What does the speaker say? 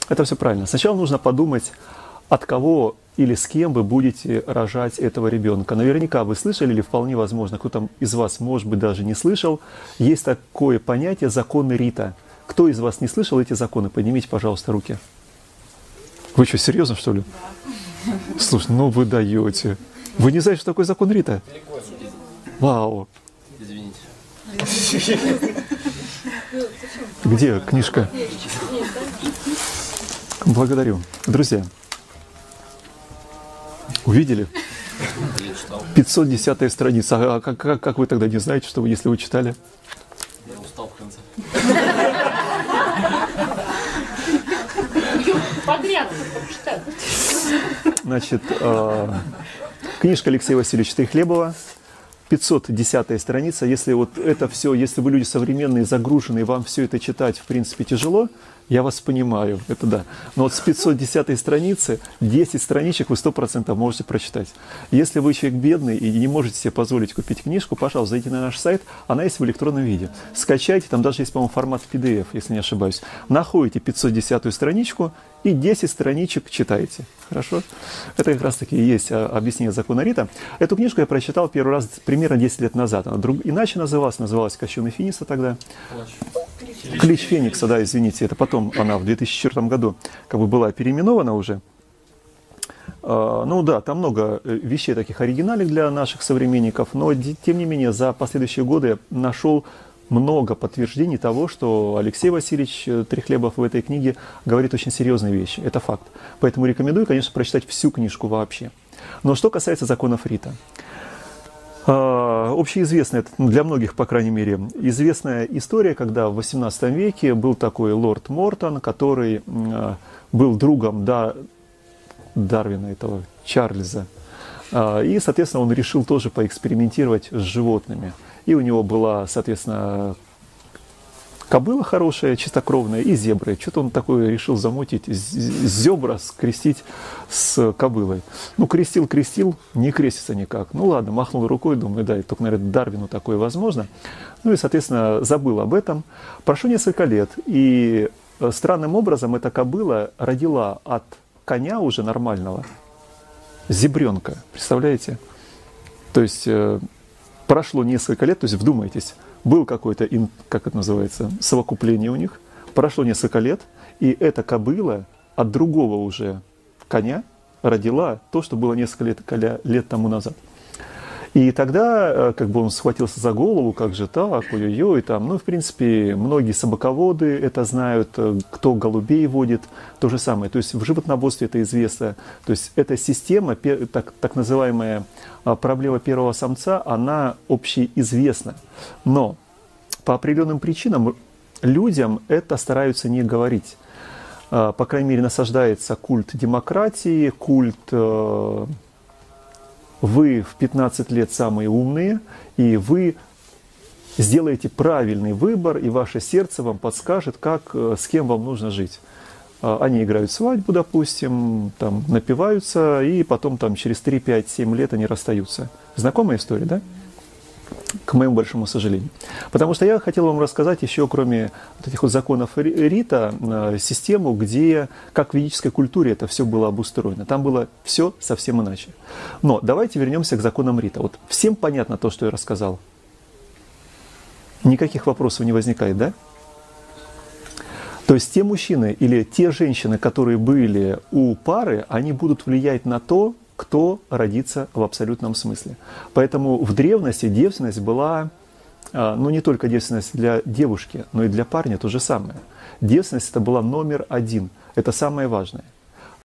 Это все правильно. Сначала нужно подумать, от кого или с кем вы будете рожать этого ребенка. Наверняка вы слышали, или вполне возможно, кто-то из вас, может быть, даже не слышал, есть такое понятие «законы Рита». Кто из вас не слышал эти законы? Поднимите, пожалуйста, руки. Вы что, серьезно, что ли? Да. Слушай, ну вы даете. Вы не знаете, что такое закон Рита? Вау. Извините. Где книжка? Благодарю. Друзья, увидели? 510-я страница. А как вы тогда не знаете, что вы, если вы читали? Я устал в конце. Подряд прочитать. Значит, книжка Алексея Васильевича Трехлебова, 510-я страница. Если вот это все, если вы люди современные, загруженные, вам все это читать, в принципе, тяжело, я вас понимаю, это да. Но вот с 510-й страницы 10 страничек вы 100% можете прочитать. Если вы человек бедный и не можете себе позволить купить книжку, пожалуйста, зайдите на наш сайт, она есть в электронном виде. Скачайте, там даже есть, по-моему, формат PDF, если не ошибаюсь. Находите 510-ю страничку и 10 страничек читаете. Хорошо? Это как раз-таки и есть объяснение закона Рита. Эту книжку я прочитал первый раз примерно 10 лет назад. Она иначе называлась «Кощунный Финиса» тогда. Клич Феникса, да, извините, это потом она в 2004 году как бы была переименована уже. Ну да, там много вещей таких оригинальных для наших современников, но тем не менее за последующие годы я нашел много подтверждений того, что Алексей Васильевич Трехлебов в этой книге говорит очень серьезные вещи. Это факт. Поэтому рекомендую, конечно, прочитать всю книжку вообще. Но что касается законов Рита. Общеизвестная, для многих, по крайней мере, известная история, когда в XVIII веке был такой лорд Мортон, который был другом Дарвина, этого Чарльза. И, соответственно, он решил тоже поэкспериментировать с животными. И у него была, соответственно, кобыла хорошая, чистокровная, и зебры. Что-то он такое решил замутить, зебра скрестить с кобылой. Ну, крестил, не крестится никак. Ну, ладно, махнул рукой, думаю, да, только, наверное, Дарвину такое возможно. Ну и, соответственно, забыл об этом. Прошло несколько лет, и странным образом эта кобыла родила от коня уже нормального зебренка. Представляете? То есть прошло несколько лет, то есть вдумайтесь, был какое-то, как это называется, совокупление у них, прошло несколько лет, и эта кобыла от другого уже коня родила то, что было несколько лет тому назад. И тогда как бы он схватился за голову, как же так, ой-ой-ой, там, ну, в принципе, многие собаководы это знают, кто голубей водит, то же самое. То есть в животноводстве это известно. То есть эта система, так называемая проблема первого самца, она общеизвестна. Но по определенным причинам людям это стараются не говорить. По крайней мере, насаждается культ демократии, культ... Вы в 15 лет самые умные, и вы сделаете правильный выбор, и ваше сердце вам подскажет, как, с кем вам нужно жить. Они играют свадьбу, допустим, там, напиваются, и потом там, через 3, 5, 7 лет они расстаются. Знакомая история, да? К моему большому сожалению. Потому что я хотел вам рассказать еще, кроме вот этих вот законов Рита, систему, где, как в ведической культуре это все было обустроено. Там было все совсем иначе. Но давайте вернемся к законам Рита. Вот всем понятно то, что я рассказал? Никаких вопросов не возникает, да? То есть те мужчины или те женщины, которые были у пары, они будут влиять на то, кто родится в абсолютном смысле. Поэтому в древности девственность была, ну не только девственность для девушки, но и для парня то же самое. Девственность это была номер один, это самое важное.